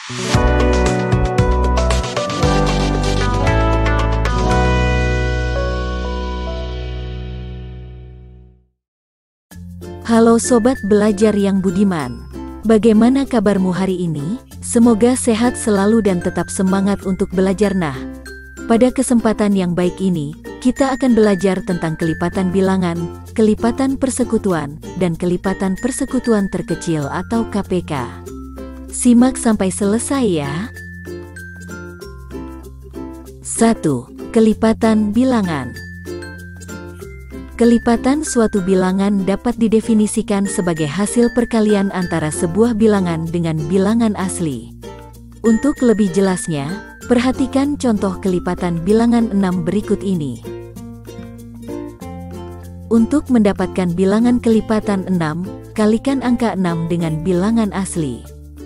Halo Sobat Belajar yang budiman. Bagaimana kabarmu hari ini? Semoga sehat selalu dan tetap semangat untuk belajar. Nah, pada kesempatan yang baik ini, kita akan belajar tentang kelipatan bilangan, kelipatan persekutuan, dan kelipatan persekutuan terkecil atau KPK. Simak sampai selesai ya. 1. Kelipatan bilangan. Kelipatan suatu bilangan dapat didefinisikan sebagai hasil perkalian antara sebuah bilangan dengan bilangan asli. Untuk lebih jelasnya, perhatikan contoh kelipatan bilangan 6 berikut ini. Untuk mendapatkan bilangan kelipatan 6, kalikan angka 6 dengan bilangan asli.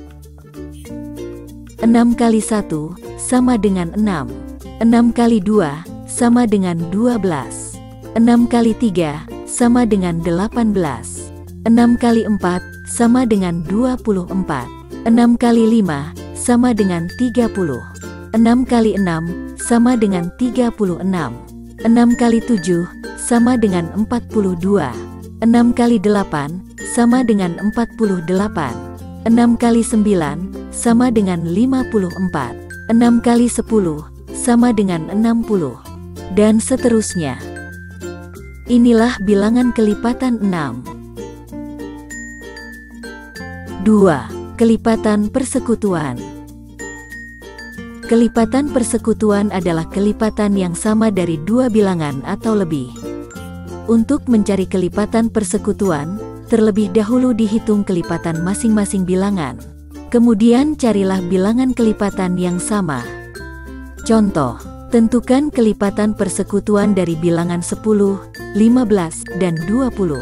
6 kali 1 sama dengan 6. 6 kali 2 sama dengan 12. 6 kali 3 sama dengan 18. 6 kali 4 sama dengan 24. 6 kali 5 sama dengan 30. 6 kali 6 sama dengan 36. 6 kali 7 sama dengan 42. 6 kali 8 sama dengan 48. 6 kali 9 sama dengan 54. 6 kali 10 sama dengan 60. Dan seterusnya. Inilah bilangan kelipatan 6. 2. Kelipatan persekutuan. Kelipatan persekutuan adalah kelipatan yang sama dari dua bilangan atau lebih. Untuk mencari kelipatan persekutuan, terlebih dahulu dihitung kelipatan masing-masing bilangan. Kemudian carilah bilangan kelipatan yang sama. Contoh. Tentukan kelipatan persekutuan dari bilangan 10, 15, dan 20.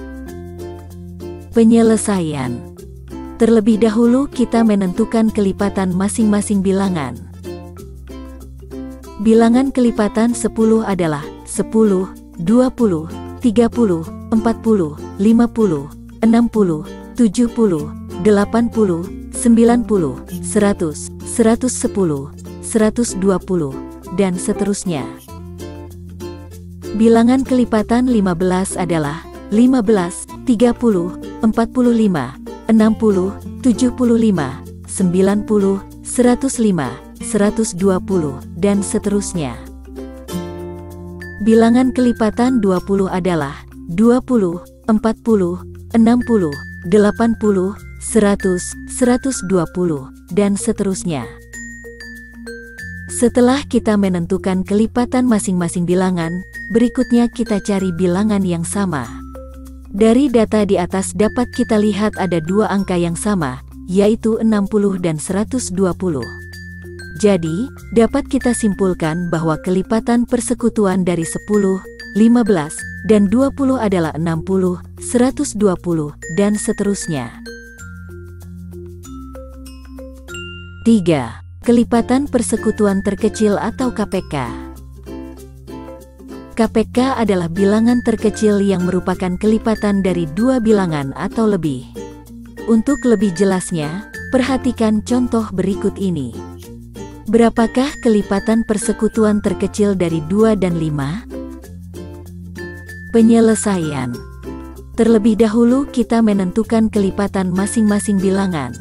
Penyelesaian. Terlebih dahulu kita menentukan kelipatan masing-masing bilangan. Bilangan kelipatan 10 adalah 10, 20, 30, 40, 50, 60, 70, 80, 90, 100, 110, 120, dan seterusnya. Bilangan kelipatan 15 adalah 15, 30, 45, 60, 75, 90, 105, 120, dan seterusnya. Bilangan kelipatan 20 adalah 20, 40, 60, 80, 100, 120, dan seterusnya. Setelah kita menentukan kelipatan masing-masing bilangan, berikutnya kita cari bilangan yang sama. Dari data di atas dapat kita lihat ada dua angka yang sama, yaitu 60 dan 120. Jadi, dapat kita simpulkan bahwa kelipatan persekutuan dari 10, 15, dan 20 adalah 60, 120, dan seterusnya. 3. Kelipatan persekutuan terkecil atau KPK. KPK adalah bilangan terkecil yang merupakan kelipatan dari dua bilangan atau lebih. Untuk lebih jelasnya, perhatikan contoh berikut ini. Berapakah kelipatan persekutuan terkecil dari 2 dan 5? Penyelesaian. Terlebih dahulu kita menentukan kelipatan masing-masing bilangan.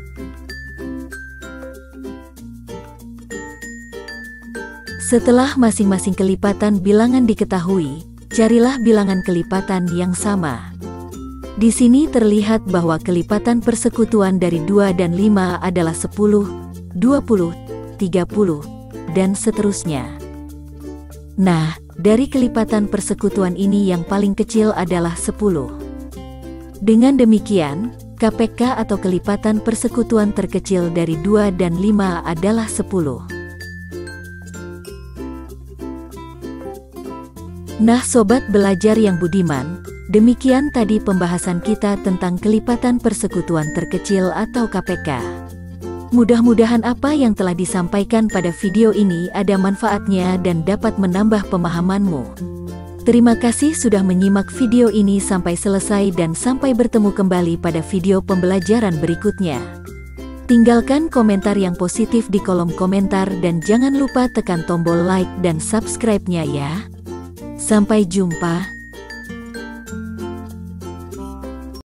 Setelah masing-masing kelipatan bilangan diketahui, carilah bilangan kelipatan yang sama. Di sini terlihat bahwa kelipatan persekutuan dari 2 dan 5 adalah 10, 20, 30, dan seterusnya. Nah, dari kelipatan persekutuan ini yang paling kecil adalah 10. Dengan demikian, KPK atau kelipatan persekutuan terkecil dari 2 dan 5 adalah 10. Nah Sobat Belajar yang budiman, demikian tadi pembahasan kita tentang kelipatan persekutuan terkecil atau KPK. Mudah-mudahan apa yang telah disampaikan pada video ini ada manfaatnya dan dapat menambah pemahamanmu. Terima kasih sudah menyimak video ini sampai selesai dan sampai bertemu kembali pada video pembelajaran berikutnya. Tinggalkan komentar yang positif di kolom komentar dan jangan lupa tekan tombol like dan subscribe-nya ya. Sampai jumpa.